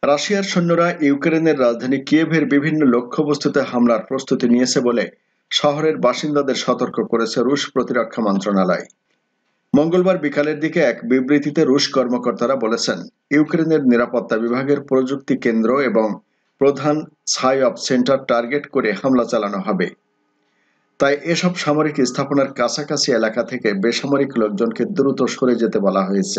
রাশিয়ার সৈন্যরা ইউক্রেনের রাজধানী কিয়েভের বিভিন্ন লক্ষ্যবস্তুতে হামলার প্রস্তুতি নিয়েছে বলে শহরের বাসিন্দাদের সতর্ক করেছে রুশ প্রতিরক্ষা মন্ত্রণালয়। মঙ্গলবার বিকালের দিকে এক বিবৃতিতে রুশ কর্মকর্তারা বলেছেন, ইউক্রেনের নিরাপত্তা বিভাগের প্রযুক্তি কেন্দ্র এবং প্রধান সাইঅপ সেন্টার টার্গেট করে হামলা চালানো হবে। তাই এসব সামরিক স্থাপনার কাছাকাছি এলাকা থেকে বেসামরিক লোকজনকে দ্রুত সরে যেতে বলা হয়েছে।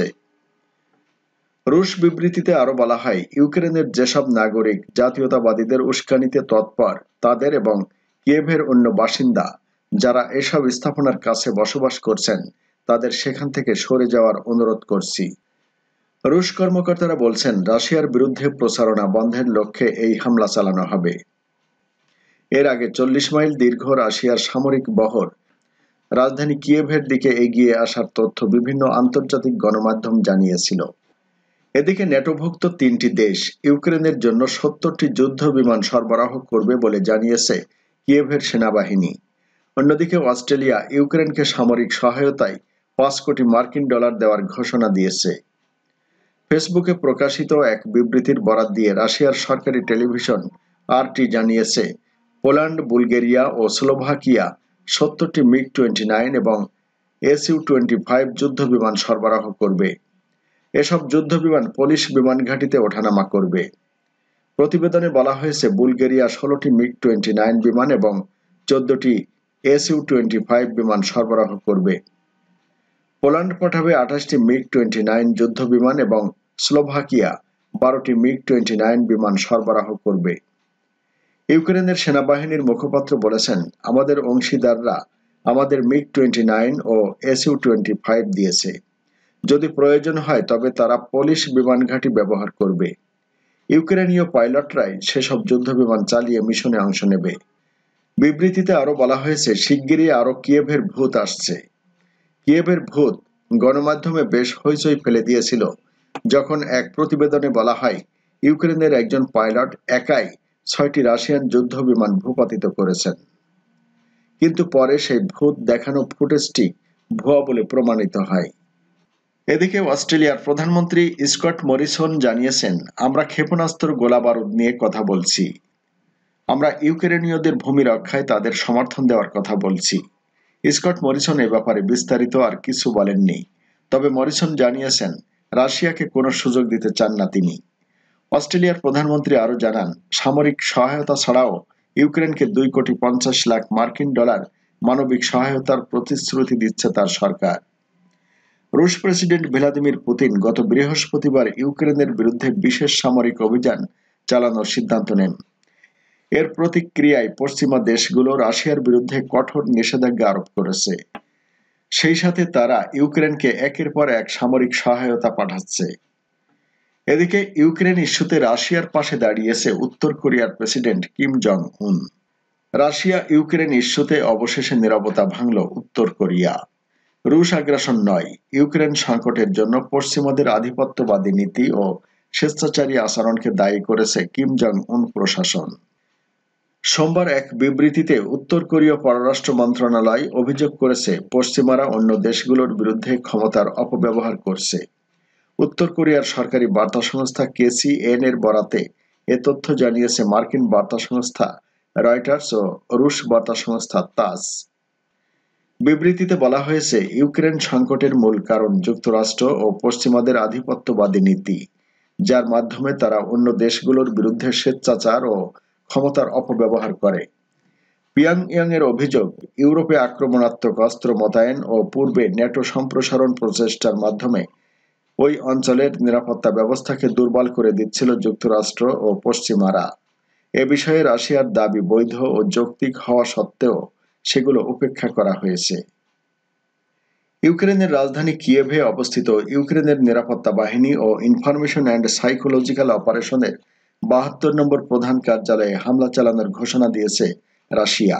রুশ বিবৃতিতে আরো বলা হয়, ইউক্রেনের যেসব নাগরিক জাতীয়তাবাদীদের উস্কানিতে তৎপর তাদের এবং কিয়েভের অন্য বাসিন্দা যারা এসব স্থাপনার কাছে বসবাস করছেন তাদের সেখান থেকে সরে যাওয়ার অনুরোধ করছি। রুশ কর্মকর্তারা বলছেন, রাশিয়ার বিরুদ্ধে প্রচারণা বন্ধের লক্ষ্যে এই হামলা চালানো হবে। এর আগে 40 মাইল দীর্ঘ রাশিয়ার সামরিক বহর রাজধানী কিয়েভের দিকে এগিয়ে আসার তথ্য বিভিন্ন আন্তর্জাতিক গণমাধ্যম জানিয়েছিল। এদিকে ন্যাটোভুক্ত 3টি দেশ ইউক্রেনের জন্য 70টি যুদ্ধ বিমান সরবরাহ করবে বলে জানিয়েছে কিয়েভের সেনাবাহিনী। অন্যদিকে অস্ট্রেলিয়া ইউক্রেনকে সামরিক সহায়তায় 5 কোটি মার্কিন ডলার দেওয়ার ঘোষণা দিয়েছে। ফেসবুকে প্রকাশিত এক বিবৃতির বরাত দিয়ে রাশিয়ার সরকারি টেলিভিশন আরটি জানিয়েছে, পোল্যান্ড, বুলগেরিয়া ও স্লোভাকিয়া 70টি মিগ-29 এবং SU-25 যুদ্ধ বিমান সরবরাহ করবে। এসব যুদ্ধবিমান পোলিশ বিমান ঘাঁটিতে ওঠানামা করবে। প্রতিবেদনে বলা হয়েছে, বুলগেরিয়া 16টি মিগ-29 বিমান এবং 14টি SU-25 বিমান সরবরাহ করবে। পোল্যান্ড পাঠাবে 28টি মিগ-29 যুদ্ধ বিমান এবং স্লোভাকিয়া 12টি মিগ-29 বিমান সরবরাহ করবে। ইউক্রেনের সেনাবাহিনীর মুখপাত্র বলেছেন, আমাদের অংশীদাররা আমাদের মিগ-29 ও SU-25 দিয়েছে। যদি প্রয়োজন হয় তবে তারা পোলিশ বিমান ঘাঁটি ব্যবহার করবে। ইউক্রেনীয় পাইলটরাই সেসব যুদ্ধবিমান চালিয়ে মিশনে অংশ নেবে। বিবৃতিতে আরো বলা হয়েছে, শিগগিরই আরো কিয়েভের ভূত আসছে। কিয়েভের ভূত গণমাধ্যমে বেশ হইচই ফেলে দিয়েছিল যখন এক প্রতিবেদনে বলা হয়, ইউক্রেনের একজন পাইলট একাই 6টি রাশিয়ান যুদ্ধবিমান ভূপাতিত করেছেন। কিন্তু পরে সেই ভূত দেখানো ফুটেজটি ভুয়া বলে প্রমাণিত হয়। এদিকে অস্ট্রেলিয়ার প্রধানমন্ত্রী স্কট মরিসন জানিয়েছেন, আমরা ক্ষেপণাস্ত্র গোলাবারুদ নিয়ে কথা বলছি। আমরা ইউক্রেনীয়দের ভূমি রক্ষায় তাদের সমর্থন দেওয়ার কথা বলছি। স্কট মরিসন এ ব্যাপারে বিস্তারিত আর কিছু বলেননি। তবে মরিসন জানিয়েছেন, রাশিয়াকে কোনো সুযোগ দিতে চান না তিনি। অস্ট্রেলিয়ার প্রধানমন্ত্রী আরও জানান, সামরিক সহায়তা ছাড়াও ইউক্রেনকে 2,50 লাখ মার্কিন ডলার মানবিক সহায়তার প্রতিশ্রুতি দিচ্ছে তার সরকার। রুশ প্রেসিডেন্ট ভ্লাদিমির পুতিন গত বৃহস্পতিবার ইউক্রেনের বিরুদ্ধে বিশেষ সামরিক অভিযান চালানোর সিদ্ধান্ত নেন। এর প্রতিক্রিয়ায় পশ্চিমা দেশগুলো রাশিয়ার বিরুদ্ধে কঠোর নিষেধাজ্ঞা আরোপ করেছে। সেই সাথে তারা ইউক্রেনকে একের পর এক সামরিক সহায়তা পাঠাচ্ছে। এদিকে ইউক্রেন ইস্যুতে রাশিয়ার পাশে দাঁড়িয়েছে উত্তর কোরিয়ার প্রেসিডেন্ট কিম জং উন। রাশিয়া ইউক্রেন ইস্যুতে অবশেষে নীরবতা ভাঙল উত্তর কোরিয়া। রুশ আগ্রাসন নয়, ইউক্রেন সংকটের জন্য পশ্চিমাদের আধিপত্যবাদী নীতি ও স্বেচ্ছাচারী আচরণকে দায়ী করেছে কিম জং উন প্রশাসন। সোমবার এক বিবৃতিতে উত্তর কোরীয় পররাষ্ট্র মন্ত্রণালয় অভিযোগ করেছে, পশ্চিমারা অন্য দেশগুলোর বিরুদ্ধে ক্ষমতার অপব্যবহার করছে। উত্তর কোরিয়ার সরকারি বার্তা সংস্থা KCN এর বরাতে এ তথ্য জানিয়েছে মার্কিন বার্তা সংস্থা রয়টার্স ও রুশ বার্তা সংস্থা তাস। বিবৃতিতে বলা হয়েছে, ইউক্রেন সংকটের মূল কারণ যুক্তরাষ্ট্র ও পশ্চিমাদের আধিপত্যবাদী নীতি, যার মাধ্যমে তারা অন্য দেশগুলোর বিরুদ্ধে স্বেচ্ছাচার ও ক্ষমতার অপব্যবহার করে। পিয়ংইয়ং এর অভিযোগ, ইউরোপে আক্রমণাত্মক অস্ত্র মোতায়েন ও পূর্বে ন্যাটো সম্প্রসারণ প্রচেষ্টার মাধ্যমে ওই অঞ্চলের নিরাপত্তা ব্যবস্থাকে দুর্বল করে দিচ্ছিল যুক্তরাষ্ট্র ও পশ্চিমারা। এ বিষয়ে রাশিয়ার দাবি বৈধ ও যৌক্তিক হওয়া সত্ত্বেও সেগুলো উপেক্ষা করা হয়েছে। ইউক্রেনের রাজধানী কিয়েভে অবস্থিত ইউক্রেনের নিরাপত্তা বাহিনী ও ইনফরমেশন অ্যান্ড সাইকোলজিক্যাল অপারেশনের 72 নম্বর প্রধান কার্যালয়ে হামলা চালানোর ঘোষণা দিয়েছে রাশিয়া।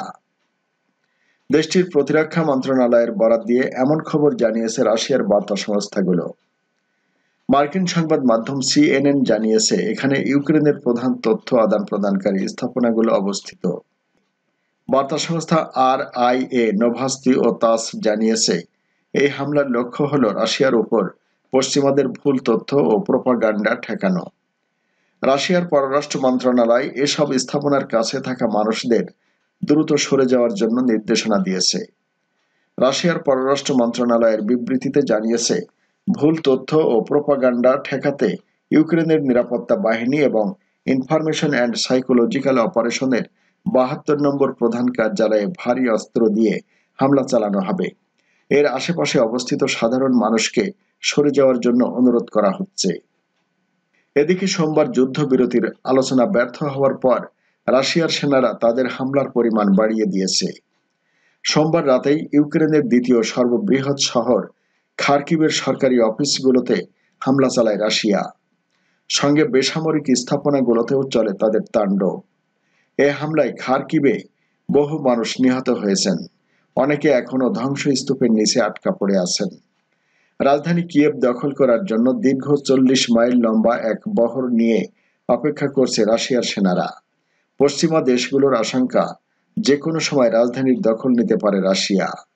দেশটির প্রতিরক্ষা মন্ত্রণালয়ের বরাত দিয়ে এমন খবর জানিয়েছে রাশিয়ার বার্তা সংস্থাগুলো। মার্কিন সংবাদ মাধ্যম CNN জানিয়েছে, এখানে ইউক্রেনের প্রধান তথ্য আদান প্রদানকারী স্থাপনাগুলো অবস্থিত। বার্তা সংস্থা RIA নোভাস্তি ও তাস জানিয়েছে, এই হামলার লক্ষ্য হল রাশিয়ার উপর পশ্চিমাদের ভুল তথ্য ও প্রোপাগান্ডা ঠেকানো। রাশিয়ার পররাষ্ট্র মন্ত্রণালয় এসব স্থাপনার কাছে থাকা মানুষদের দ্রুত সরে যাওয়ার জন্য নির্দেশনা দিয়েছে। রাশিয়ার পররাষ্ট্র মন্ত্রণালয়ের বিবৃতিতে জানিয়েছে, ভুল তথ্য ও প্রোপাগান্ডা ঠেকাতে ইউক্রেনের নিরাপত্তা বাহিনী এবং ইনফরমেশন অ্যান্ড সাইকোলজিক্যাল অপারেশনের ৭২ নম্বর প্রধান কার্যালয়ে ভারী অস্ত্র দিয়ে হামলা চালানো হবে। এর আশেপাশে অবস্থিত সাধারণ মানুষকে সরে যাওয়ার জন্য অনুরোধ করা হচ্ছে। এদিকে সোমবার যুদ্ধবিরতির আলোচনা ব্যর্থ হওয়ার পর রাশিয়ার সেনারা তাদের হামলার পরিমাণ বাড়িয়ে দিয়েছে। সোমবার রাতেই ইউক্রেনের দ্বিতীয় সর্ববৃহৎ শহর খার্কিভের সরকারি অফিসগুলোতে হামলা চালায় রাশিয়া। সঙ্গে বেসামরিক স্থাপনাগুলোতেও চলে তাদের তাণ্ডব। এ হামলায় খার্কিভে বহু মানুষ নিহত হয়েছেন, অনেকে এখনো ধ্বংসস্তূপের নিচে আটকা পড়ে আছেন। রাজধানী কিয়েভ দখল করার জন্য দীর্ঘ ৪০ মাইল লম্বা এক বহর নিয়ে অপেক্ষা করছে রাশিয়ার সেনারা। পশ্চিমা দেশগুলোর আশঙ্কা, যে কোনো সময় রাজধানীর দখল নিতে পারে রাশিয়া।